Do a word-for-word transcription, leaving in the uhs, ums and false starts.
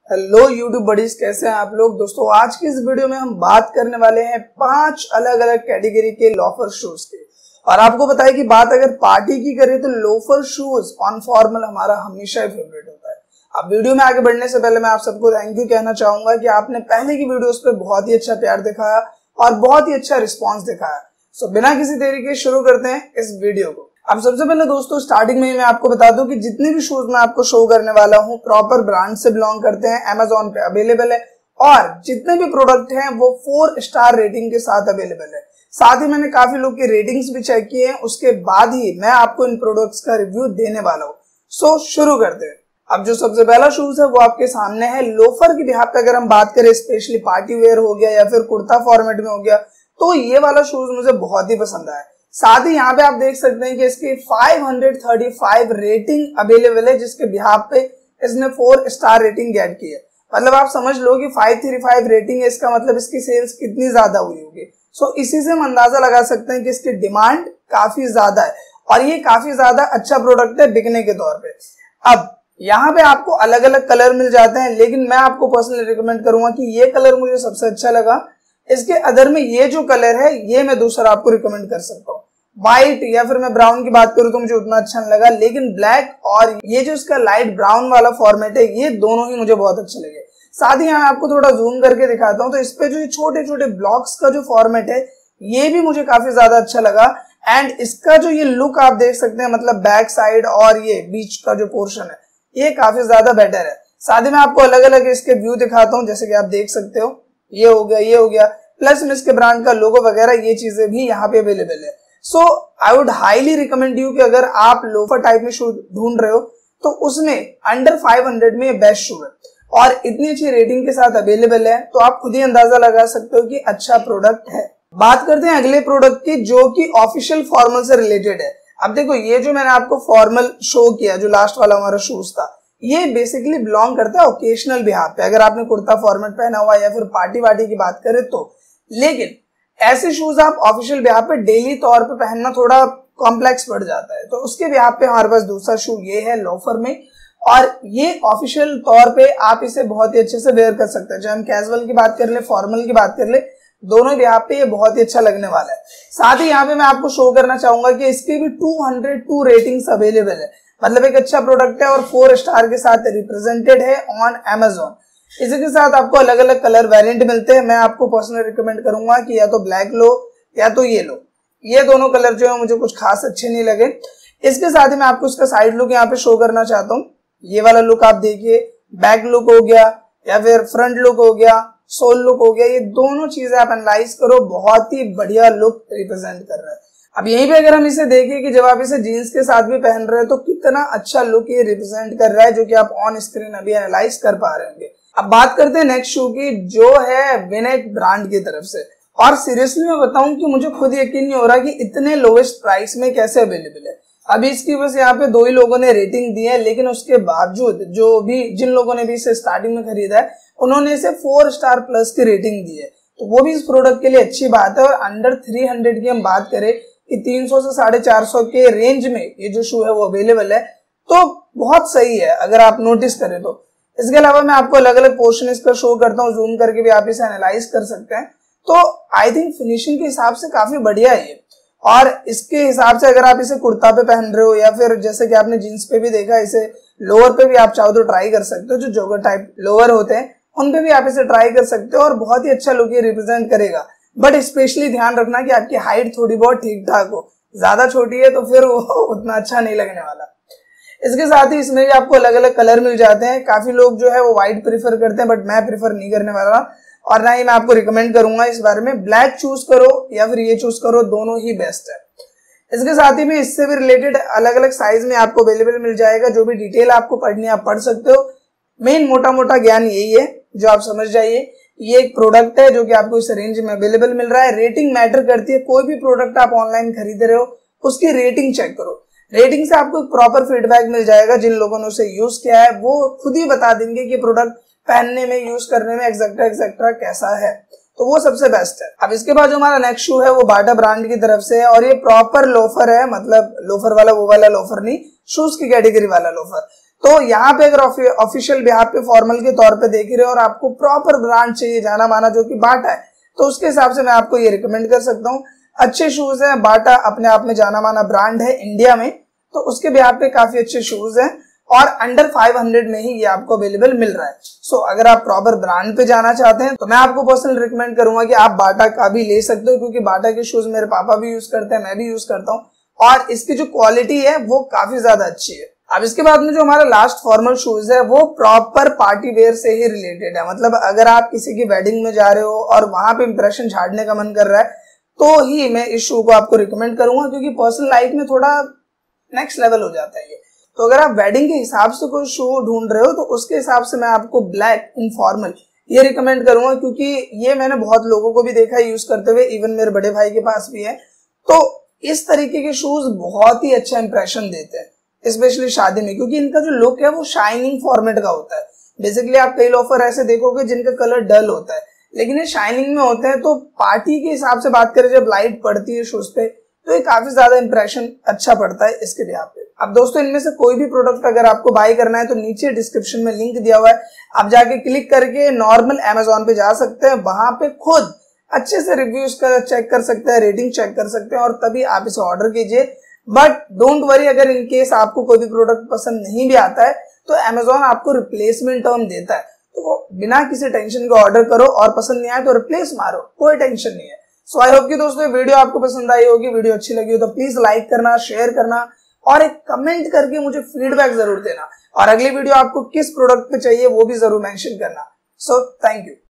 Hello YouTube buddies, कैसे हैं आप लोग। दोस्तों आज की इस वीडियो में हम बात करने वाले हैं पांच अलग अलग कैटेगरी के लोफर शूज की। और आपको बताया कि बात अगर पार्टी की करें तो लोफर शूज ऑन फॉर्मल हमारा हमेशा ही फेवरेट होता है। अब वीडियो में आगे बढ़ने से पहले मैं आप सबको थैंक यू कहना चाहूंगा कि आपने पहले की वीडियोस पे बहुत ही अच्छा प्यार दिखाया और बहुत ही अच्छा रिस्पॉन्स दिखाया। सो बिना किसी देरी के शुरू करते हैं इस वीडियो को। अब सबसे पहले दोस्तों स्टार्टिंग में ही मैं आपको बता दूं कि जितने भी शूज मैं आपको शो करने वाला हूं प्रॉपर ब्रांड से बिलोंग करते हैं, अमेजोन पे अवेलेबल है और जितने भी प्रोडक्ट हैं वो फोर स्टार रेटिंग के साथ अवेलेबल है। साथ ही मैंने काफी लोग की रेटिंग्स भी चेक किए हैं, उसके बाद ही मैं आपको इन प्रोडक्ट्स का रिव्यू देने वाला हूँ। सो शुरू करते हैं। अब जो सबसे पहला शूज है वो आपके सामने है। लोफर की बिहाफ पे अगर हम बात करें, स्पेशली पार्टी वेयर हो गया या फिर कुर्ता फॉर्मेट में हो गया, तो ये वाला शूज मुझे बहुत ही पसंद आया। साथ ही यहाँ पे आप देख सकते हैं कि इसकी पाँच सौ पैंतीस रेटिंग अवेलेबल है, जिसके बिहाफ पे इसने फोर स्टार रेटिंग गेट की है। मतलब आप समझ लो कि पाँच सौ पैंतीस रेटिंग है, इसका मतलब इसकी सेल्स कितनी ज्यादा हुई होगी। सो इसी से हम अंदाजा लगा सकते हैं कि इसकी डिमांड काफी ज्यादा है और ये काफी ज्यादा अच्छा प्रोडक्ट है बिकने के तौर पे। अब यहाँ पे आपको अलग अलग कलर मिल जाते हैं, लेकिन मैं आपको पर्सनली रिकमेंड करूंगा कि ये कलर मुझे सबसे अच्छा लगा। इसके अदर में ये जो कलर है ये मैं दूसरा आपको रिकमेंड कर सकता हूँ। व्हाइट या फिर मैं ब्राउन की बात करूं तो मुझे उतना अच्छा नहीं लगा, लेकिन ब्लैक और ये जो इसका लाइट ब्राउन वाला फॉर्मेट है ये दोनों ही मुझे बहुत अच्छे लगे। साथ ही यहाँ आपको थोड़ा जूम करके दिखाता हूँ तो इस पे जो ये छोटे छोटे ब्लॉक्स का जो फॉर्मेट है ये भी मुझे काफी ज्यादा अच्छा लगा। एंड इसका जो ये लुक आप देख सकते हैं, मतलब बैक साइड और ये बीच का जो पोर्शन है ये काफी ज्यादा बेटर है। साथ ही मैं आपको अलग अलग इसके व्यू दिखाता हूँ, जैसे कि आप देख सकते हो ये हो गया, ये हो गया, प्लस में इसके ब्रांड का लोगो वगैरह ये चीजें भी यहाँ पे अवेलेबल है। So I would highly recommend you कि अगर आप लोफर टाइप में शू ढूंढ रहे हो तो उसमें अंडर पाँच सौ में बेस्ट शू है और इतनी अच्छी रेटिंग के साथ अवेलेबल है, तो आप खुद ही अंदाजा लगा सकते हो कि अच्छा प्रोडक्ट है। बात करते हैं अगले प्रोडक्ट की, जो कि ऑफिशियल फॉर्मल से रिलेटेड है। अब देखो ये जो मैंने आपको फॉर्मल शो किया, जो लास्ट वाला हमारा शूज था, ये बेसिकली बिलोंग करता है ओकेशनल बिहाफ पे, अगर आपने कुर्ता फॉर्मेट पहना हुआ या फिर पार्टी वार्टी की बात करें तो। लेकिन ऐसे शूज आप ऑफिशियल बिहाफ पे डेली तौर पे पहनना थोड़ा कॉम्प्लेक्स पड़ जाता है, तो उसके बिहाफ पे हमारे पास दूसरा शू ये है लोफर में, और ये ऑफिशियल तौर पे आप इसे बहुत ही अच्छे से वेयर कर सकते हैं। चाहे हम कैजुअल की बात कर ले, फॉर्मल की बात कर ले, दोनों बिहाफ पे ये बहुत ही अच्छा लगने वाला है। साथ ही यहाँ पे मैं आपको शो करना चाहूंगा कि इसकी भी दो सौ दो रेटिंग्स अवेलेबल है, मतलब एक अच्छा प्रोडक्ट है और फोर स्टार के साथ रिप्रेजेंटेड है ऑन अमेजोन। इसी के साथ आपको अलग अलग कलर वेरिएंट मिलते हैं। मैं आपको पर्सनली रिकमेंड करूंगा कि या तो ब्लैक लो या तो ये लो। ये दोनों कलर जो है मुझे कुछ खास अच्छे नहीं लगे। इसके साथ ही मैं आपको इसका साइड लुक यहाँ पे शो करना चाहता हूँ। ये वाला लुक आप देखिए, बैक लुक हो गया या फिर फ्रंट लुक हो गया, सोल लुक हो गया, ये दोनों चीजें आप एनालाइज करो, बहुत ही बढ़िया लुक रिप्रेजेंट कर रहा है। अब यहीं पे अगर हम इसे देखें कि जब आप इसे जीन्स के साथ भी पहन रहे हैं तो कितना अच्छा लुक ये रिप्रेजेंट कर रहा है, जो कि आप ऑन स्क्रीन अभी एनालाइज कर पा रहे होंगे। अब बात करते हैं नेक्स्ट शू की, जो है विनेक ब्रांड की तरफ से। और सीरियसली मैं बताऊं कि मुझे खुद यकीन नहीं हो रहा कि इतने लोवेस्ट प्राइस में कैसे अवेलेबल है। अभी इसकी बस यहाँ पे दो ही लोगों ने रेटिंग दी है, लेकिन उसके बावजूद जो भी जिन लोगों ने भी इसे स्टार्टिंग में खरीदा है उन्होंने इसे फोर स्टार प्लस की रेटिंग दी है, तो वो भी इस प्रोडक्ट के लिए अच्छी बात है। और अंडर थ्री हंड्रेड की हम बात करें कि तीन सौ से साढ़े चार सौ के रेंज में ये जो शू है वो अवेलेबल है, तो बहुत सही है अगर आप नोटिस करें तो। इसके अलावा मैं आपको अलग अलग पोर्शन इस पर शो करता हूँ, जूम करके भी आप इसे एनालाइज कर सकते हैं। तो आई थिंक फिनिशिंग के हिसाब से काफी बढ़िया है ये, और इसके हिसाब से अगर आप इसे कुर्ता पे पहन रहे हो या फिर जैसे कि आपने जीन्स पे भी देखा, इसे लोअर पे भी आप चाहो तो ट्राई कर सकते हो। जो जॉगर टाइप लोअर होते हैं उन पे भी आप इसे ट्राई कर सकते हो और बहुत ही अच्छा लुक ये रिप्रेजेंट करेगा। बट स्पेशली ध्यान रखना कि आपकी हाइट थोड़ी बहुत ठीक ठाक हो, ज्यादा छोटी है तो फिर वो उतना अच्छा नहीं लगने वाला। इसके साथ ही इसमें भी आपको अलग अलग कलर मिल जाते हैं। काफी लोग जो है वो व्हाइट प्रीफर करते हैं, बट मैं प्रीफर नहीं करने वाला और ना ही मैं आपको रिकमेंड करूंगा इस बारे में। ब्लैक चूज करो या फिर ये चूज करो, दोनों ही बेस्ट है। इसके साथ ही में इससे भी रिलेटेड अलग अलग साइज में आपको अवेलेबल मिल जाएगा। जो भी डिटेल आपको पढ़नी आप पढ़ सकते हो। मेन मोटा मोटा ज्ञान यही है जो आप समझ जाइए, ये एक प्रोडक्ट है जो कि आपको इस रेंज में अवेलेबल मिल रहा है। रेटिंग मैटर करती है, कोई भी प्रोडक्ट आप ऑनलाइन खरीद रहे हो उसकी रेटिंग चेक करो। रेटिंग से आपको एक प्रॉपर फीडबैक मिल जाएगा। जिन लोगों ने उसे यूज किया है वो खुद ही बता देंगे कि प्रोडक्ट पहनने में, यूज करने में एक्सेट्रा एक्सेट्रा कैसा है, तो वो सबसे बेस्ट है। अब इसके बाद जो हमारा नेक्स्ट शू है वो बाटा ब्रांड की तरफ से है और ये प्रॉपर लोफर है, मतलब लोफर वाला वो वाला लोफर नहीं, शूज की कैटेगरी वाला लोफर। तो यहाँ पे अगर ऑफिशियल बिहाफ पे फॉर्मल के तौर पे देख रहे हो और आपको प्रॉपर ब्रांड चाहिए जाना माना जो कि बाटा है, तो उसके हिसाब से मैं आपको ये रिकमेंड कर सकता हूँ। अच्छे शूज हैं, बाटा अपने आप में जाना माना ब्रांड है इंडिया में, तो उसके बिहाफ पे काफी अच्छे शूज हैं और अंडर पाँच सौ में ही ये आपको अवेलेबल मिल रहा है। सो so, अगर आप प्रॉपर ब्रांड पे जाना चाहते हैं तो मैं आपको पर्सनल रिकमेंड करूंगा कि आप बाटा का भी ले सकते हो, क्योंकि बाटा के शूज मेरे पापा भी यूज करते हैं, मैं भी यूज करता हूँ और इसकी जो क्वालिटी है वो काफी ज्यादा अच्छी है। अब इसके बाद में जो हमारा लास्ट फॉर्मल शूज है वो प्रॉपर पार्टी वेयर से ही रिलेटेड है। मतलब अगर आप किसी की वेडिंग में जा रहे हो और वहां पे इंप्रेशन झाड़ने का मन कर रहा है तो ही मैं इस शू को आपको रिकमेंड करूंगा, क्योंकि पर्सनल लाइफ में थोड़ा नेक्स्ट लेवल हो जाता है ये। तो अगर आप वेडिंग के हिसाब से कोई शू ढूंढ रहे हो तो उसके हिसाब से मैं आपको ब्लैक इनफॉर्मल ये रिकमेंड करूंगा, क्योंकि ये मैंने बहुत लोगों को भी देखा है यूज करते हुए, इवन मेरे बड़े भाई के पास भी है। तो इस तरीके के शूज बहुत ही अच्छा इंप्रेशन देते हैं स्पेशली शादी में, क्योंकि इनका जो लुक है वो शाइनिंग फॉर्मेट का होता है। बेसिकली आप कई लोफर ऐसे देखोगे जिनका कलर डल होता है, लेकिन ये शाइनिंग में होते हैं। तो पार्टी के हिसाब से बात करें, जब लाइट पड़ती है शूज पे तो ये काफी ज्यादा इंप्रेशन अच्छा पड़ता है इसके बिहाफ पे। अब दोस्तों इनमें से कोई भी प्रोडक्ट अगर आपको बाय करना है तो नीचे डिस्क्रिप्शन में लिंक दिया हुआ है, आप जाके क्लिक करके नॉर्मल अमेजोन पे जा सकते हैं, वहां पे खुद अच्छे से रिव्यूज कर चेक कर सकते हैं, रेटिंग चेक कर सकते हैं और तभी आप इसे ऑर्डर कीजिए। बट डोंट वरी, अगर इन केस आपको कोई भी प्रोडक्ट पसंद नहीं भी आता है तो अमेजोन आपको रिप्लेसमेंट टर्म देता है, तो बिना किसी टेंशन के ऑर्डर करो और पसंद नहीं आए तो रिप्लेस मारो, कोई टेंशन नहीं है। सो आई होप कि दोस्तों वीडियो आपको पसंद आई होगी। वीडियो अच्छी लगी हो तो प्लीज लाइक करना, शेयर करना और एक कमेंट करके मुझे फीडबैक जरूर देना, और अगली वीडियो आपको किस प्रोडक्ट पे चाहिए वो भी जरूर मेंशन करना। So thank you.